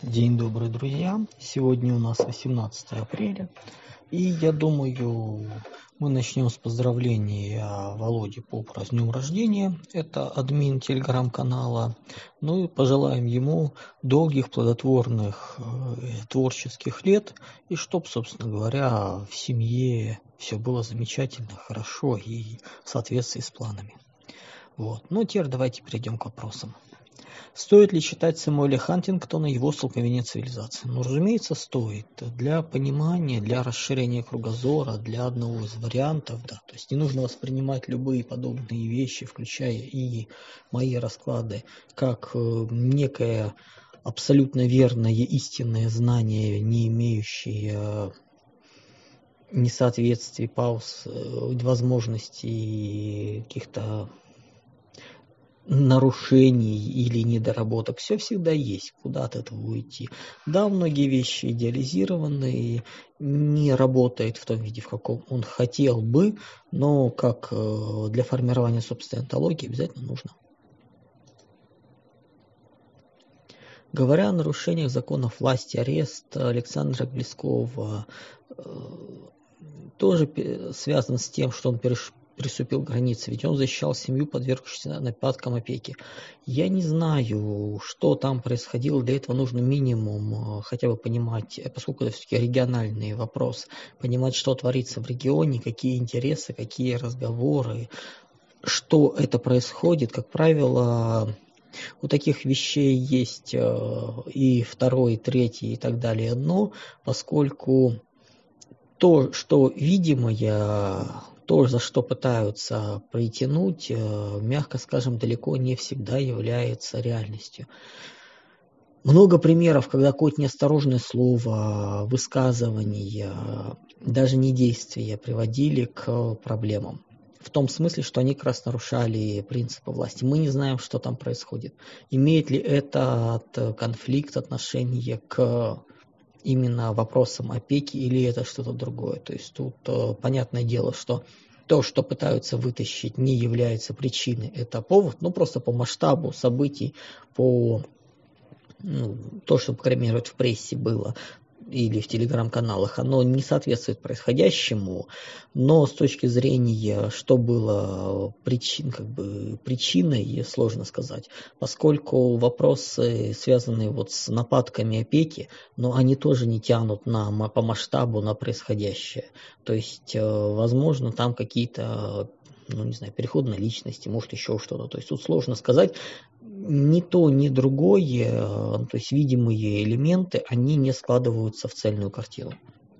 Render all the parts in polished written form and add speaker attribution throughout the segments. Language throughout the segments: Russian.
Speaker 1: День добрый, друзья! Сегодня у нас 18 апреля, и я думаю, мы начнем с поздравления Володе Попра с днем рождения. Это админ телеграм-канала. Ну и пожелаем ему долгих, плодотворных творческих лет, и чтоб, собственно говоря, в семье все было замечательно, хорошо и в соответствии с планами. Вот. Ну, теперь давайте перейдем к вопросам. Стоит ли читать Сэмюэля Хантингтона «Его столкновение цивилизаций»? Ну, разумеется, стоит. Для понимания, для расширения кругозора, для одного из вариантов, да. То есть не нужно воспринимать любые подобные вещи, включая и мои расклады, как некое абсолютно верное истинное знание, не имеющее несоответствий, пауз, возможностей каких-то нарушений или недоработок. Все всегда есть, куда от этого уйти. Да, многие вещи идеализированы и не работает в том виде, в каком он хотел бы, но как для формирования собственной онтологии обязательно нужно. Говоря о нарушениях законов власти, арест Александра Глескова тоже связан с тем, что он приступил к границе, ведь он защищал семью, подвергшуюся нападкам опеки. Я не знаю, что там происходило, для этого нужно минимум хотя бы понимать, поскольку это все-таки региональный вопрос, понимать, что творится в регионе, какие интересы, какие разговоры, что это происходит. Как правило, у таких вещей есть и второй, и третий, и так далее дно, поскольку то, что видимое, то, за что пытаются притянуть, мягко скажем, далеко не всегда является реальностью. Много примеров, когда какое-то неосторожное слово, высказывание, даже не действия приводили к проблемам. В том смысле, что они как раз нарушали принципы власти. Мы не знаем, что там происходит. Имеет ли это конфликт, отношение к именно вопросам опеки, или это что-то другое. То есть тут понятное дело, что то, что пытаются вытащить, не является причиной. Это повод, ну просто по масштабу событий, по то, что, по крайней мере, в прессе было или в телеграм-каналах, оно не соответствует происходящему, но с точки зрения, что было причиной, сложно сказать, поскольку вопросы, связанные вот с нападками опеки, но они тоже не тянут по масштабу на происходящее. То есть, возможно, там какие-то, переходные личности, может еще что-то. То есть тут сложно сказать. Ни то, ни другое, то есть видимые элементы, они не складываются в цельную картину.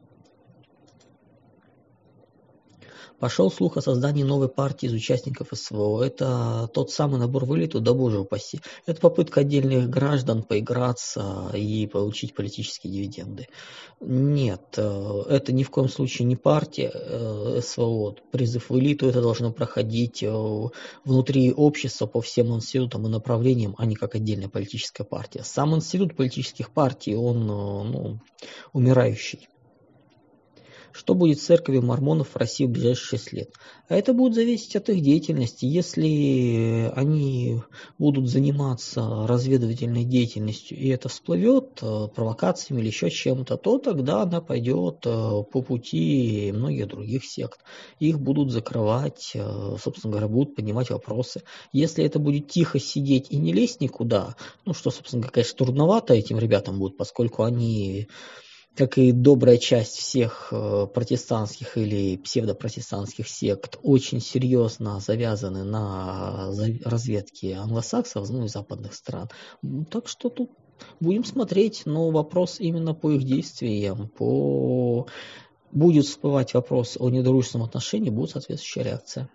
Speaker 1: Пошел слух о создании новой партии из участников СВО. Это тот самый набор вылету, да боже упаси. Это попытка отдельных граждан поиграться и получить политические дивиденды. Нет, это ни в коем случае не партия СВО. Призыв в элиту, это должно проходить внутри общества по всем институтам и направлениям, а не как отдельная политическая партия. Сам институт политических партий, он умирающий. Что будет с церковью мормонов в России в ближайшие 6 лет? А это будет зависеть от их деятельности. Если они будут заниматься разведывательной деятельностью, и это всплывет провокациями или еще чем-то, то тогда она пойдет по пути многих других сект. Их будут закрывать, собственно говоря, будут поднимать вопросы. Если это будет тихо сидеть и не лезть никуда, что, собственно говоря, конечно, трудновато этим ребятам будет, поскольку они, как и добрая часть всех протестантских или псевдопротестантских сект, очень серьезно завязаны на разведке англосаксов, и западных стран. Так что тут будем смотреть, но вопрос именно по их действиям, будет всплывать вопрос о недружественном отношении, будет соответствующая реакция.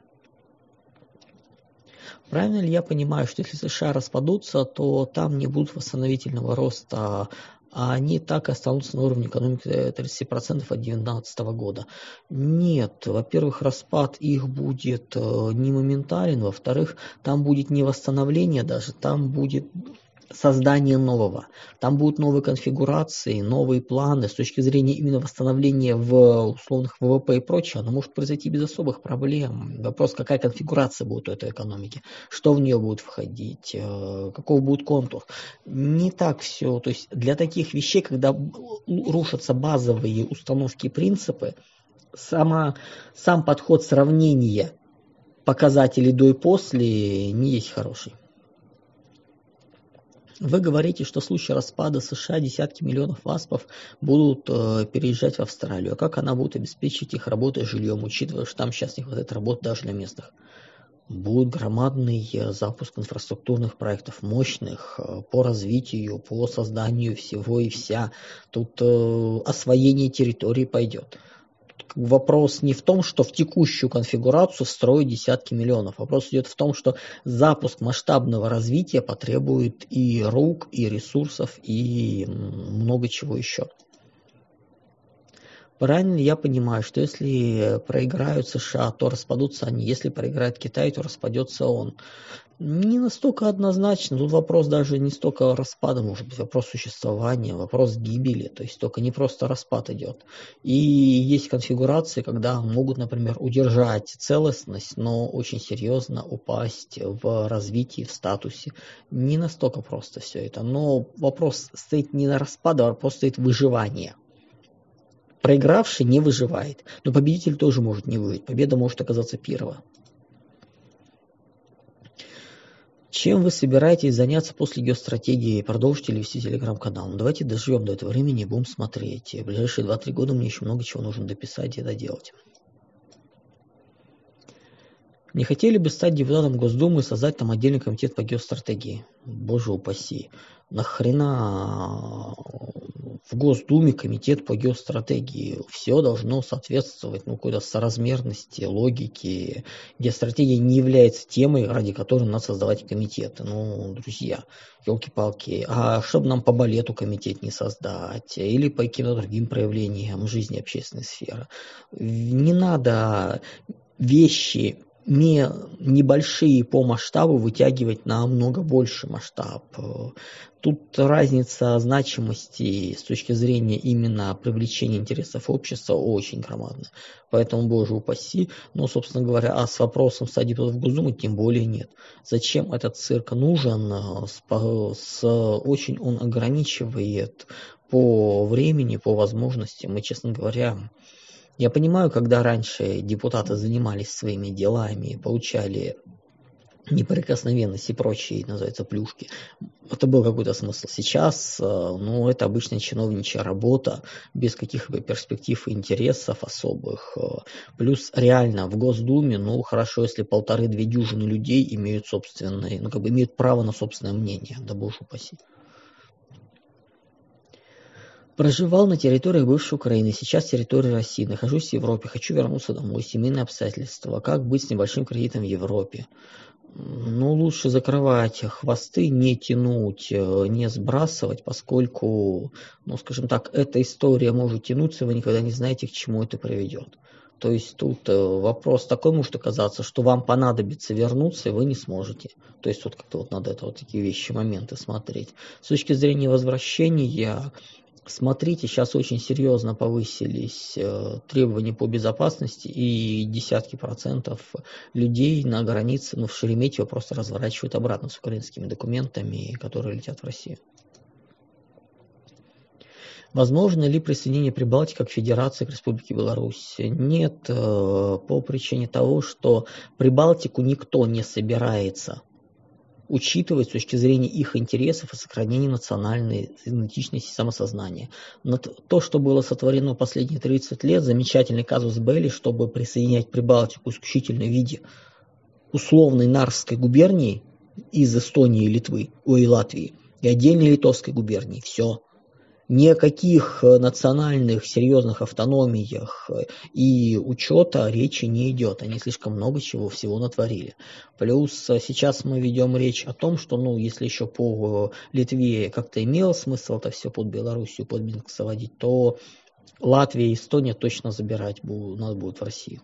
Speaker 1: Правильно ли я понимаю, что если США распадутся, то там не будет восстановительного роста, а они так и останутся на уровне экономики 30% от 2019 года? Нет, во-первых, распад их будет не моментален, во-вторых, там будет не восстановление даже, там будет создания нового. Там будут новые конфигурации, новые планы. С точки зрения именно восстановления в условных ВВП и прочее, оно может произойти без особых проблем. Вопрос, какая конфигурация будет у этой экономики, что в нее будет входить, каков будет контур. Не так все. То есть для таких вещей, когда рушатся базовые установки и принципы, сам подход сравнения показателей до и после не есть хороший. Вы говорите, что в случае распада США десятки миллионов ВАСПов будут переезжать в Австралию. А как она будет обеспечить их работой, жильем, учитывая, что там сейчас не хватает работы даже для местных? Будет громадный запуск инфраструктурных проектов, мощных, по развитию, по созданию всего и вся. Тут освоение территории пойдет. Вопрос не в том, что в текущую конфигурацию встроить десятки миллионов. Вопрос идет в том, что запуск масштабного развития потребует и рук, и ресурсов, и много чего еще. Правильно ли я понимаю, что если проиграют США, то распадутся они, если проиграет Китай, то распадется он? Не настолько однозначно. Тут вопрос даже не столько распада, может быть, вопрос существования, вопрос гибели. То есть только не просто распад идет. И есть конфигурации, когда могут, например, удержать целостность, но очень серьезно упасть в развитии, в статусе. Не настолько просто все это. Но вопрос стоит не на распаде, а вопрос стоит выживания. Проигравший не выживает, но победитель тоже может не выжить. Победа может оказаться первой. Чем вы собираетесь заняться после геостратегии? Продолжите ли вести телеграм-канал? Ну, давайте доживем до этого времени и будем смотреть. В ближайшие 2-3 года мне еще много чего нужно дописать и доделать. Не хотели бы стать депутатом Госдумы и создать там отдельный комитет по геостратегии? Боже упаси. Нахрена в Госдуме комитет по геостратегии? Все должно соответствовать какой-то соразмерности, логике. Геостратегия не является темой, ради которой надо создавать комитеты. Ну, друзья, елки-палки. А чтобы нам по балету комитет не создать? Или по каким-то другим проявлениям жизни общественной сферы? Не надо вещи небольшие по масштабу вытягивать на много больше масштаб. Тут разница значимости с точки зрения именно привлечения интересов общества очень громадна. Поэтому, боже упаси, но, собственно говоря, с вопросом стать депутатом Госдумы тем более нет. Зачем этот цирк нужен? Очень он ограничивает по времени, по возможностям. И, честно говоря, я понимаю, когда раньше депутаты занимались своими делами, получали неприкосновенность и прочие, называется, плюшки, это был какой-то смысл. Сейчас, это обычная чиновничья работа, без каких-либо перспектив и интересов особых. Плюс реально в Госдуме, хорошо, если 1,5-2 дюжины людей имеют собственное, имеют право на собственное мнение, да боже упаси. Проживал на территории бывшей Украины, сейчас территория России. Нахожусь в Европе, хочу вернуться домой. Семейные обстоятельства. Как быть с небольшим кредитом в Европе? Лучше закрывать хвосты, не тянуть, не сбрасывать, поскольку, скажем так, эта история может тянуться, вы никогда не знаете, к чему это приведет. То есть тут вопрос такой может оказаться, что вам понадобится вернуться, и вы не сможете. То есть тут как-то надо такие вещи, моменты смотреть. С точки зрения возвращения, смотрите, сейчас очень серьезно повысились требования по безопасности, и десятки процентов людей на границе, в Шереметьево просто разворачивают обратно с украинскими документами, которые летят в Россию. Возможно ли присоединение Прибалтики как федерации к Республике Беларусь? Нет, по причине того, что Прибалтику никто не собирается учитывать с точки зрения их интересов и сохранения национальной идентичности и самосознания. Но то, что было сотворено последние 30 лет, замечательный казус белли, чтобы присоединять Прибалтику исключительно в виде условной Нарвской губернии из Эстонии и Литвы, и Латвии, и отдельной Литовской губернии. Все. Ни о каких национальных серьезных автономиях и учета речи не идет. Они слишком много всего натворили. Плюс сейчас мы ведем речь о том, что, если еще по Литве как-то имело смысл это все под Белоруссию, под Минск заводить, то Латвия и Эстония точно забирать надо будет в Россию.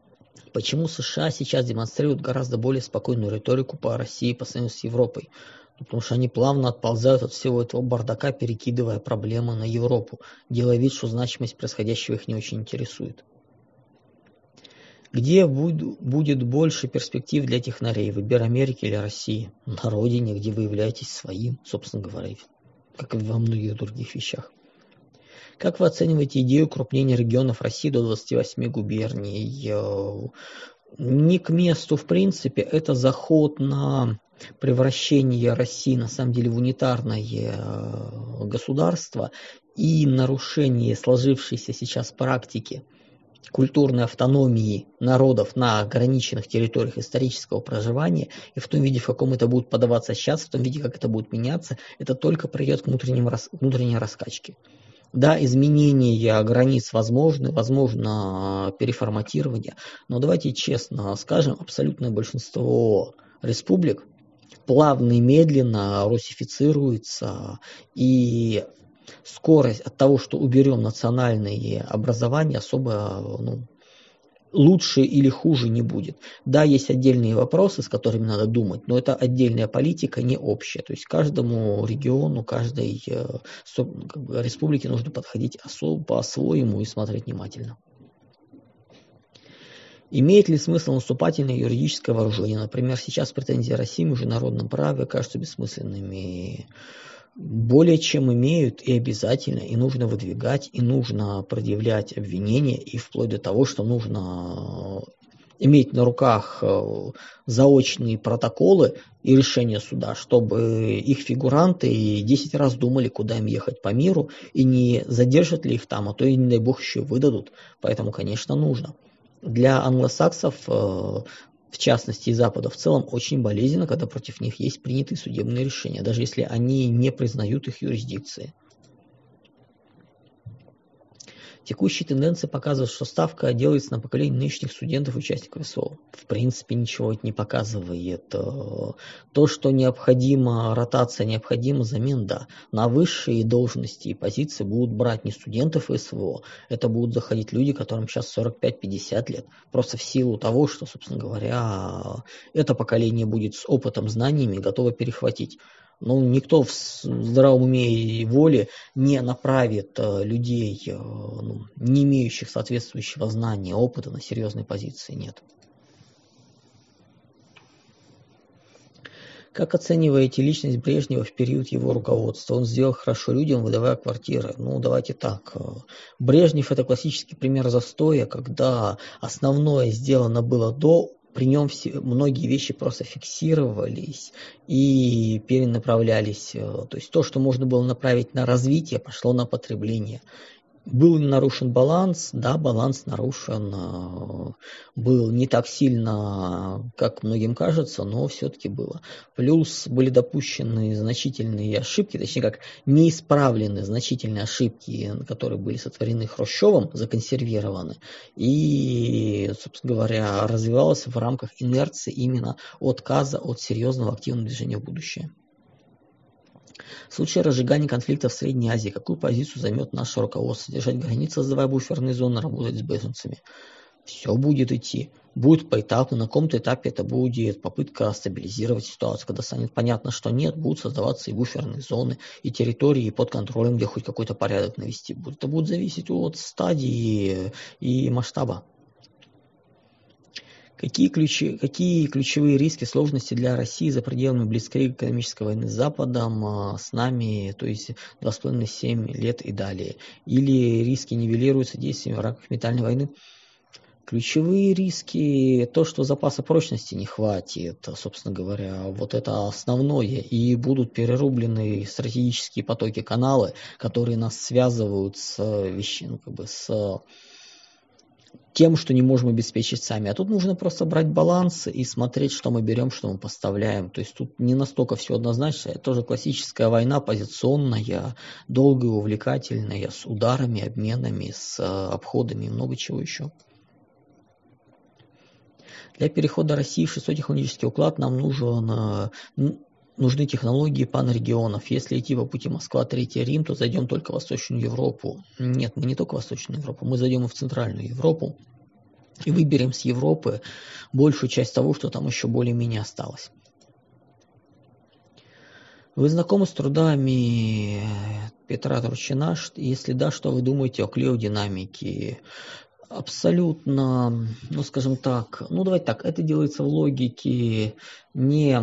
Speaker 1: Почему США сейчас демонстрируют гораздо более спокойную риторику по России по сравнению с Европой? Потому что они плавно отползают от всего этого бардака, перекидывая проблемы на Европу, делая вид, что значимость происходящего их не очень интересует. Где будет больше перспектив для технарей, выбор Америки или России? На родине, где вы являетесь своим, собственно говоря, как и во многих других вещах. Как вы оцениваете идею укрупнения регионов России до 28 губерний? Не к месту, в принципе, это заход на превращение России, на самом деле, в унитарное государство и нарушение сложившейся сейчас практики культурной автономии народов на ограниченных территориях исторического проживания, и в том виде, в каком это будет подаваться сейчас, в том виде, как это будет меняться, это только приведет к внутренней раскачке. Да, изменения границ возможны, возможно переформатирование, но давайте честно скажем, абсолютное большинство республик плавно и медленно русифицируется, и скорость от того, что уберем национальные образования, особо лучше или хуже не будет. Да, есть отдельные вопросы, с которыми надо думать, но это отдельная политика, не общая. То есть каждому региону, каждой республике нужно подходить по-своему и смотреть внимательно. Имеет ли смысл наступательное юридическое вооружение? Например, сейчас претензии России в международном праве кажутся бессмысленными. Более чем имеют и обязательно, и нужно выдвигать, и нужно предъявлять обвинения, и вплоть до того, что нужно иметь на руках заочные протоколы и решения суда, чтобы их фигуранты 10 раз думали, куда им ехать по миру, и не задержат ли их там, а то и, не дай бог, еще выдадут. Поэтому, конечно, нужно. Для англосаксов, в частности и Запада в целом, очень болезненно, когда против них есть принятые судебные решения, даже если они не признают их юрисдикции. Текущие тенденции показывают, что ставка делается на поколение нынешних студентов-участников СВО. В принципе, ничего это не показывает. То, что необходима ротация, необходима замена, да. На высшие должности и позиции будут брать не студентов СВО, это будут заходить люди, которым сейчас 45-50 лет. Просто в силу того, что, собственно говоря, это поколение будет с опытом, знаниями готово перехватить. Но никто в здравом уме и воле не направит людей, не имеющих соответствующего знания, опыта на серьезные позиции, нет. Как оцениваете личность Брежнева в период его руководства? Он сделал хорошо людям, выдавая квартиры. Давайте так. Брежнев – это классический пример застоя, когда основное сделано было до, при нем многие вещи просто фиксировались и перенаправлялись. То есть то, что можно было направить на развитие, пошло на потребление. Был нарушен баланс, да, баланс нарушен, был не так сильно, как многим кажется, но все-таки было. Плюс были допущены значительные ошибки, точнее как неисправлены значительные ошибки, которые были сотворены Хрущевым, законсервированы, и, собственно говоря, развивалось в рамках инерции именно отказа от серьезного активного движения в будущее. В случае разжигания конфликта в Средней Азии, какую позицию займет наше руководство? Держать границы, создавая буферные зоны, работать с беженцами? Все будет идти. Будет поэтапно. На каком-то этапе это будет попытка стабилизировать ситуацию. Когда станет понятно, что нет, будут создаваться и буферные зоны, и территории под контролем, где хоть какой-то порядок навести будет. Это будет зависеть от стадии и масштаба. Какие ключевые риски, сложности для России за пределами блицкрига экономической войны с Западом, с нами, то есть 2,5-7 лет и далее? Или риски нивелируются действиями в рамках ментальной войны? Ключевые риски, то, что запаса прочности не хватит, собственно говоря, вот это основное, и будут перерублены стратегические потоки, каналы, которые нас связывают с с тем, что не можем обеспечить сами. А тут нужно просто брать баланс и смотреть, что мы берем, что мы поставляем. То есть тут не настолько все однозначно. Это тоже классическая война, позиционная, долгая, увлекательная, с ударами, обменами, с обходами и много чего еще. Для перехода России в 6-й технологический уклад нам нужны технологии панрегионов. Если идти по пути Москва, Третий Рим, то зайдем только в Восточную Европу. Нет, мы не только в Восточную Европу, мы зайдем и в Центральную Европу. И выберем с Европы большую часть того, что там еще более-менее осталось. Вы знакомы с трудами Петра Турчина? Если да, что вы думаете о клеодинамике? Абсолютно, ну скажем так, ну давайте так, это делается в логике не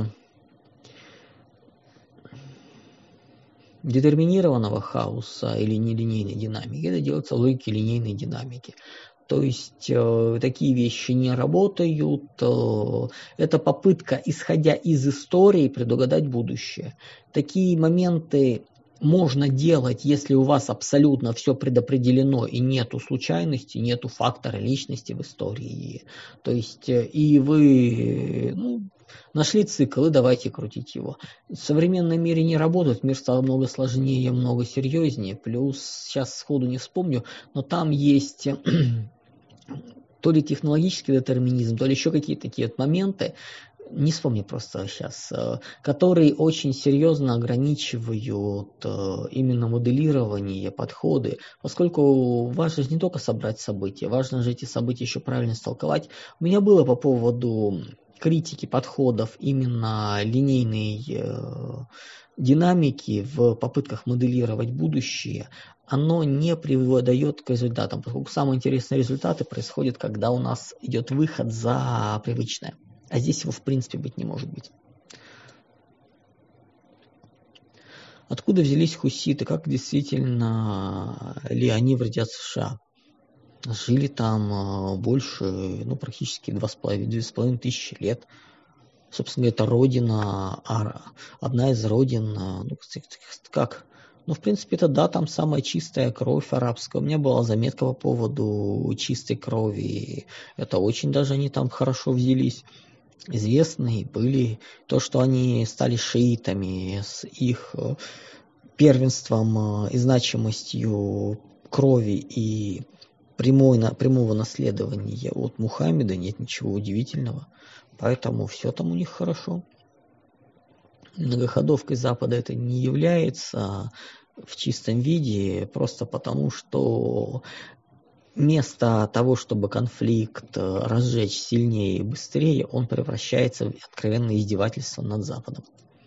Speaker 1: детерминированного хаоса или нелинейной динамики, это делается в логике линейной динамики. То есть такие вещи не работают. Это попытка, исходя из истории, предугадать будущее. Такие моменты можно делать, если у вас абсолютно все предопределено и нету случайности, нету фактора личности в истории. То есть и вы нашли цикл и давайте крутить его. В современном мире не работает, мир стал много сложнее, много серьезнее. Плюс, сейчас сходу не вспомню, но там есть то ли технологический детерминизм, то ли еще какие-то такие вот моменты, не вспомню просто сейчас, которые очень серьезно ограничивают именно моделирование, подходы, поскольку важно же не только собрать события, важно же эти события еще правильно истолковать. У меня было по поводу критики подходов именно линейной динамики в попытках моделировать будущее, оно не приводит к результатам, поскольку самые интересные результаты происходят, когда у нас идет выход за привычное. А здесь его в принципе быть не может быть. Откуда взялись хуситы? Как действительно ли они вредят США? Жили там больше, практически 2,5 тысячи лет. Собственно, это родина, одна из родин, в принципе, это да, там самая чистая кровь арабская. У меня была заметка по поводу чистой крови. Это очень даже они там хорошо взялись. Известные были то, что они стали шиитами с их первенством и значимостью крови и прямого наследования от Мухаммеда, нет ничего удивительного. Поэтому все там у них хорошо. Многоходовкой Запада это не является в чистом виде, просто потому что вместо того, чтобы конфликт разжечь сильнее и быстрее, он превращается в откровенное издевательство над Западом.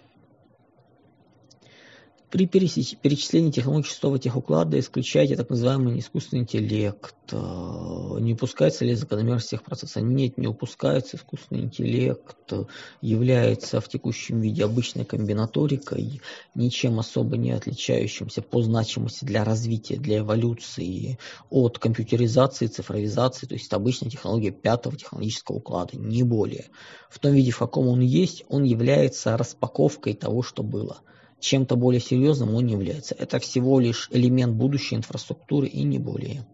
Speaker 1: При перечислении технологий шестого техуклада исключайте так называемый искусственный интеллект. Не упускается ли закономерность всех процессов? Нет, не упускается. Искусственный интеллект является в текущем виде обычной комбинаторикой, ничем особо не отличающимся по значимости для развития, для эволюции от компьютеризации, цифровизации, то есть обычная технология пятого технологического уклада, не более. В том виде, в каком он есть, он является распаковкой того, что было. Чем-то более серьезным он не является. Это всего лишь элемент будущей инфраструктуры и не более.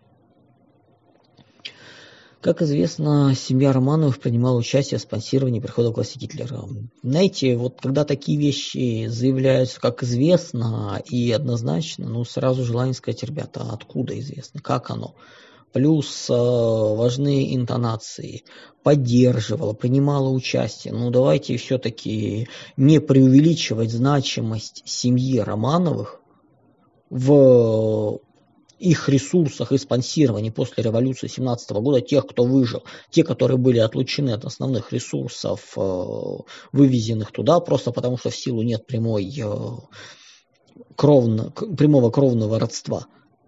Speaker 1: Как известно, семья Романовых принимала участие в спонсировании прихода к власти Гитлера. Знаете, вот когда такие вещи заявляются, как известно и однозначно, сразу желание сказать, ребята, откуда известно, как оно? Плюс важны интонации, поддерживала, принимала участие. Давайте все-таки не преувеличивать значимость семьи Романовых в их ресурсах и спонсировании после революции 17 года тех, кто выжил, те, которые были отлучены от основных ресурсов, вывезенных туда, просто потому что в силу нет прямого кровного родства.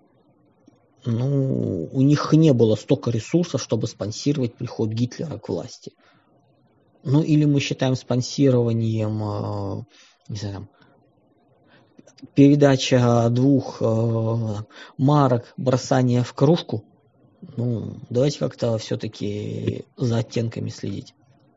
Speaker 1: У них не было столько ресурсов, чтобы спонсировать приход Гитлера к власти. Или мы считаем спонсированием, не знаю, передача 2 марок, бросание в кружку. Давайте как-то все-таки за оттенками следить.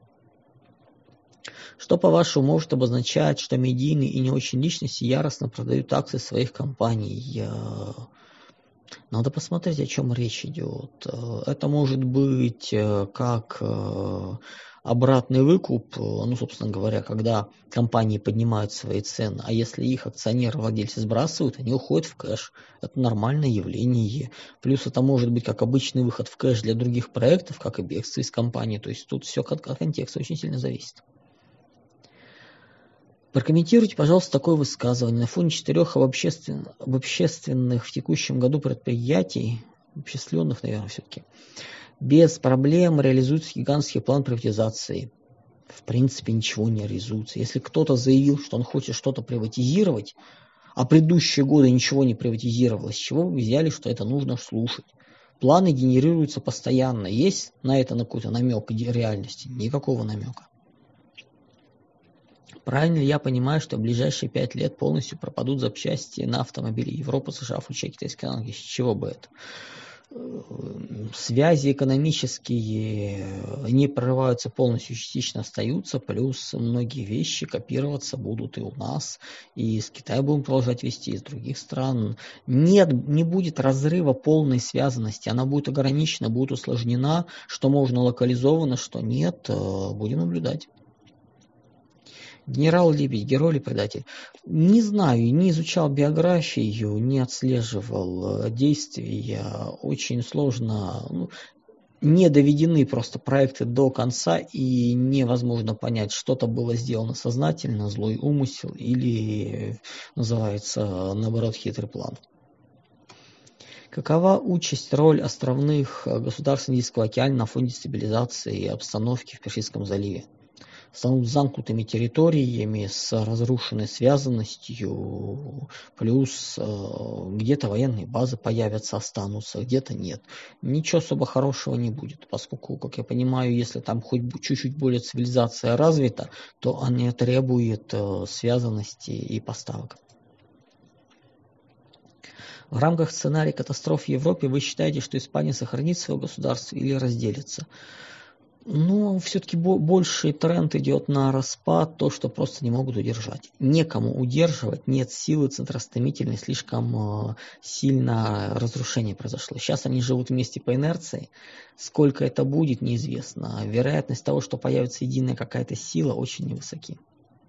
Speaker 1: Что, по-вашему, может обозначать, что медийные и не очень личности яростно продают акции своих компаний? Надо посмотреть, о чем речь идет. Это может быть как обратный выкуп, собственно говоря, когда компании поднимают свои цены, а если их акционеры, владельцы сбрасывают, они уходят в кэш. Это нормальное явление. Плюс это может быть как обычный выход в кэш для других проектов, как и бегство из компании. То есть тут все от контекста очень сильно зависит. Прокомментируйте, пожалуйста, такое высказывание. На фоне 4 общественных в текущем году предприятий, общественных, наверное, все-таки, без проблем реализуется гигантский план приватизации. в принципе ничего не реализуется. Если кто-то заявил, что он хочет что-то приватизировать, а предыдущие годы ничего не приватизировалось, с чего вы взяли, что это нужно слушать? Планы генерируются постоянно. Есть на это какой-то намек реальности? Никакого намека. Правильно ли я понимаю, что в ближайшие 5 лет полностью пропадут запчасти на автомобили Европы, США, включая китайские аналоги? С чего бы это? Связи экономические не прорываются полностью, частично остаются, плюс многие вещи копироваться будут и у нас, и из Китая будем продолжать вести, из других стран. Нет, не будет разрыва полной связанности, она будет ограничена, будет усложнена, что можно локализовано, что нет, будем наблюдать. Генерал Лебедь, герой или предатель? Не знаю, не изучал биографию, не отслеживал действия. Очень сложно, не доведены просто проекты до конца, и невозможно понять, что-то было сделано сознательно, злой умысел, или, называется, наоборот, хитрый план. Какова участь, роль островных государств Индийского океана на фоне стабилизации обстановки в Персидском заливе? Станут замкнутыми территориями с разрушенной связанностью, плюс где-то военные базы появятся, останутся, где-то нет. Ничего особо хорошего не будет, поскольку, как я понимаю, если там хоть чуть-чуть более цивилизация развита, то она требует связанности и поставок. В рамках сценария катастроф в Европе вы считаете, что Испания сохранит свое государство или разделится? Все-таки больший тренд идет на распад, то, что просто не могут удержать. Некому удерживать, нет силы центростремительной, слишком сильно разрушение произошло. Сейчас они живут вместе по инерции. Сколько это будет, неизвестно. Вероятность того, что появится единая какая-то сила, очень невысоки.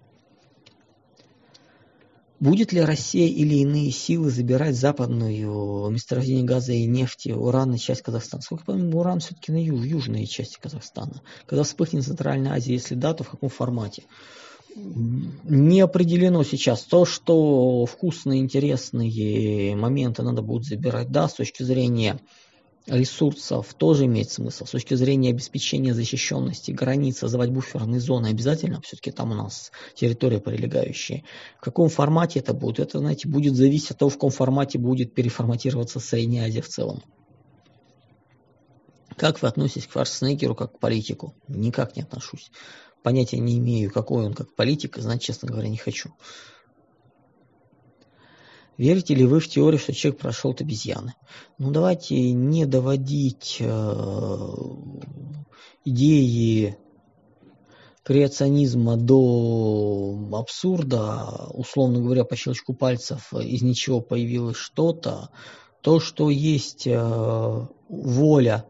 Speaker 1: Будет ли Россия или иные силы забирать западную месторождение газа и нефти, уран и часть Казахстана? Сколько, по-моему, уран все-таки на южной части Казахстана. Когда вспыхнет Центральная Азия, если да, то в каком формате? Не определено сейчас. То, что вкусные, интересные моменты надо будет забирать, да, с точки зрения ресурсов тоже имеет смысл. С точки зрения обеспечения защищенности границ, создавать буферные зоны обязательно. Все-таки там у нас территория прилегающая. В каком формате это будет? Это, знаете, будет зависеть от того, в каком формате будет переформатироваться Средняя Азия в целом. Как вы относитесь к Шварценеггеру как к политику? Никак не отношусь. Понятия не имею, какой он как политик, знать, честно говоря, не хочу. Верите ли вы в теорию, что человек прошел от обезьяны? Давайте не доводить идеи креационизма до абсурда. Условно говоря, по щелчку пальцев из ничего появилось что-то. То, что есть воля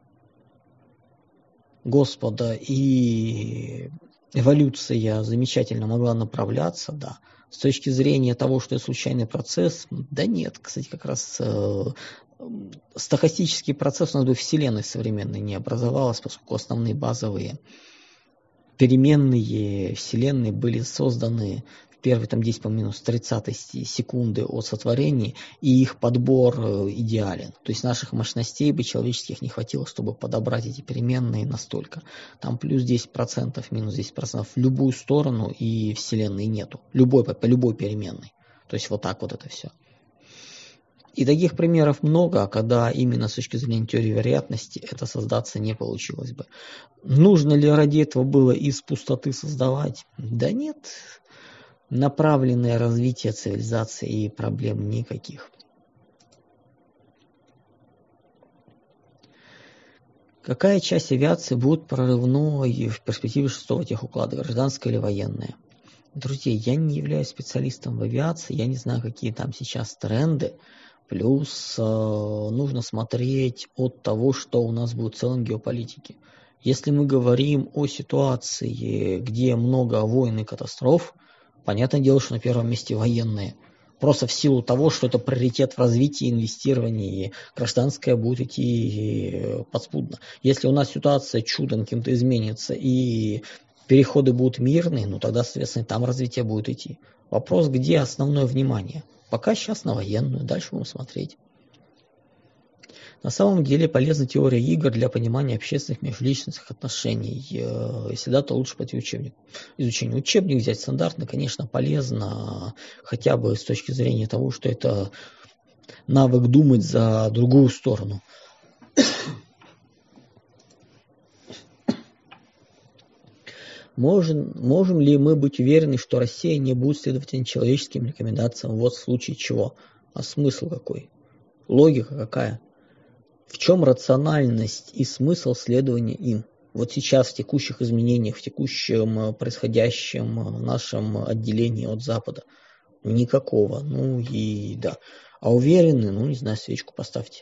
Speaker 1: Господа и эволюция замечательно могла направляться, да. С точки зрения того, что это случайный процесс, да нет. Кстати, как раз стохастический процесс у нас бы в Вселенной современной не образовалось, поскольку основные базовые переменные Вселенной были созданы в первые 10 по минус 30 секунды от сотворения, и их подбор идеален. То есть наших мощностей бы человеческих не хватило, чтобы подобрать эти переменные настолько. Там плюс 10%, минус 10% в любую сторону, и Вселенной нету. По любой переменной. То есть вот так вот это все. И таких примеров много, когда именно с точки зрения теории вероятности это создаться не получилось бы. Нужно ли ради этого было из пустоты создавать? Да нет. Направленное развитие цивилизации и проблем никаких. Какая часть авиации будет прорывной в перспективе 6-го техуклада, гражданская или военная? Друзья, я не являюсь специалистом в авиации, я не знаю, какие там сейчас тренды. Плюс нужно смотреть от того, что у нас будет в целом геополитике. Если мы говорим о ситуации, где много войн и катастроф, понятное дело, что на первом месте военные. Просто в силу того, что это приоритет в развитии, инвестировании, и гражданское будет идти подспудно. Если у нас ситуация чудом каким-то изменится и переходы будут мирные, тогда, соответственно, там развитие будет идти. Вопрос, где основное внимание? Пока сейчас на военную, дальше будем смотреть. На самом деле полезна теория игр для понимания общественных межличностных отношений. Если да, то лучше пойти учебник. Изучение. Учебник взять стандартный, конечно, полезно, хотя бы с точки зрения того, что это навык думать за другую сторону. Можем ли мы быть уверены, что Россия не будет следовать античеловеческим рекомендациям, вот в случае чего? А смысл какой? Логика какая? В чем рациональность и смысл следования им? Вот сейчас в текущих изменениях, в текущем происходящем нашем отделении от Запада? Никакого. Ну и да. А уверены? Ну, не знаю, свечку поставьте.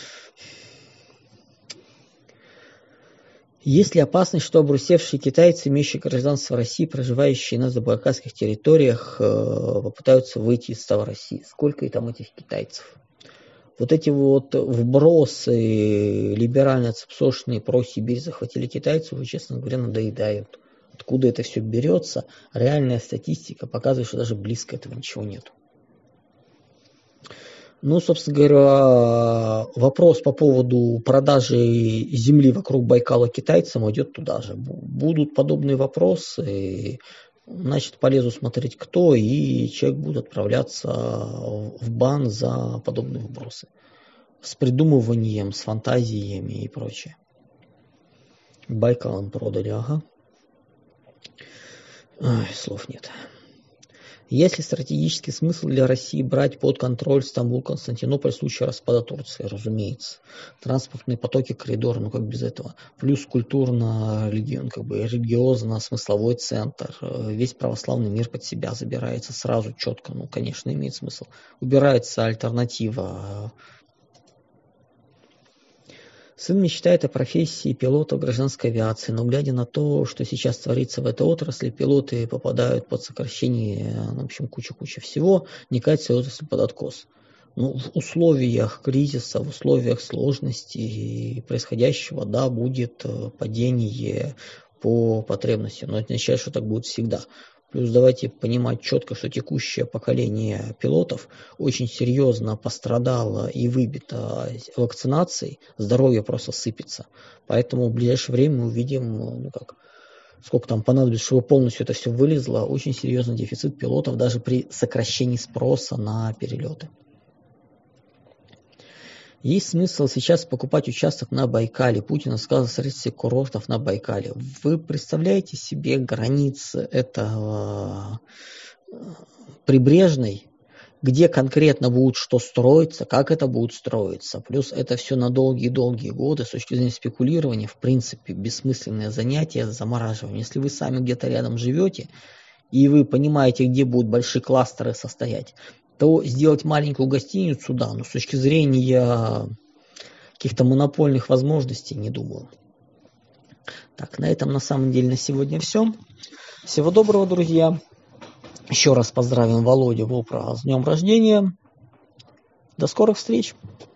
Speaker 1: Есть ли опасность, что обрусевшие китайцы, имеющие гражданство России, проживающие на забайкальских территориях, попытаются выйти из состава России? Сколько и там этих китайцев? Вот эти вот вбросы либерально-цепсошные про Сибирь захватили китайцев, уже, честно говоря, надоедают. Откуда это все берется? Реальная статистика показывает, что даже близко этого ничего нет. Ну, собственно говоря, вопрос по поводу продажи земли вокруг Байкала китайцам идет туда же. Будут подобные вопросы, значит, полезу смотреть кто, и человек будет отправляться в бан за подобные вопросы. С придумыванием, с фантазиями и прочее. Байкал им продали, ага. Ой, слов нет. Есть ли стратегический смысл для России брать под контроль Стамбул, Константинополь в случае распада Турции? Разумеется. Транспортные потоки, коридоры, ну как без этого. Плюс религиозно-смысловой центр. Весь православный мир под себя забирается сразу четко. Ну, конечно, имеет смысл. Убирается альтернатива. Сын мечтает о профессии пилота гражданской авиации, но глядя на то, что сейчас творится в этой отрасли, пилоты попадают под сокращение, в общем, куча всего, не катится отрасль под откос. Ну, в условиях кризиса, в условиях сложности происходящего, да, будет падение по потребности, но это не означает, что так будет всегда. Плюс давайте понимать четко, что текущее поколение пилотов очень серьезно пострадало и выбито вакцинацией, здоровье просто сыпется. Поэтому в ближайшее время мы увидим, сколько там понадобится, чтобы полностью это все вылезло, очень серьезный дефицит пилотов даже при сокращении спроса на перелеты. Есть смысл сейчас покупать участок на Байкале. Путин сказал о строительстве курортов на Байкале. Вы представляете себе границы этого прибрежной, где конкретно будет что строиться, как это будет строиться. Плюс это все на долгие-долгие годы. С точки зрения спекулирования, в принципе, бессмысленное занятие замораживанием. Если вы сами где-то рядом живете, и вы понимаете, где будут большие кластеры состоять, то сделать маленькую гостиницу, да, но с точки зрения каких-то монопольных возможностей не думаю. Так, на этом на самом деле на сегодня все. Всего доброго, друзья. Еще раз поздравим Володю Вопра с днем рождения. До скорых встреч.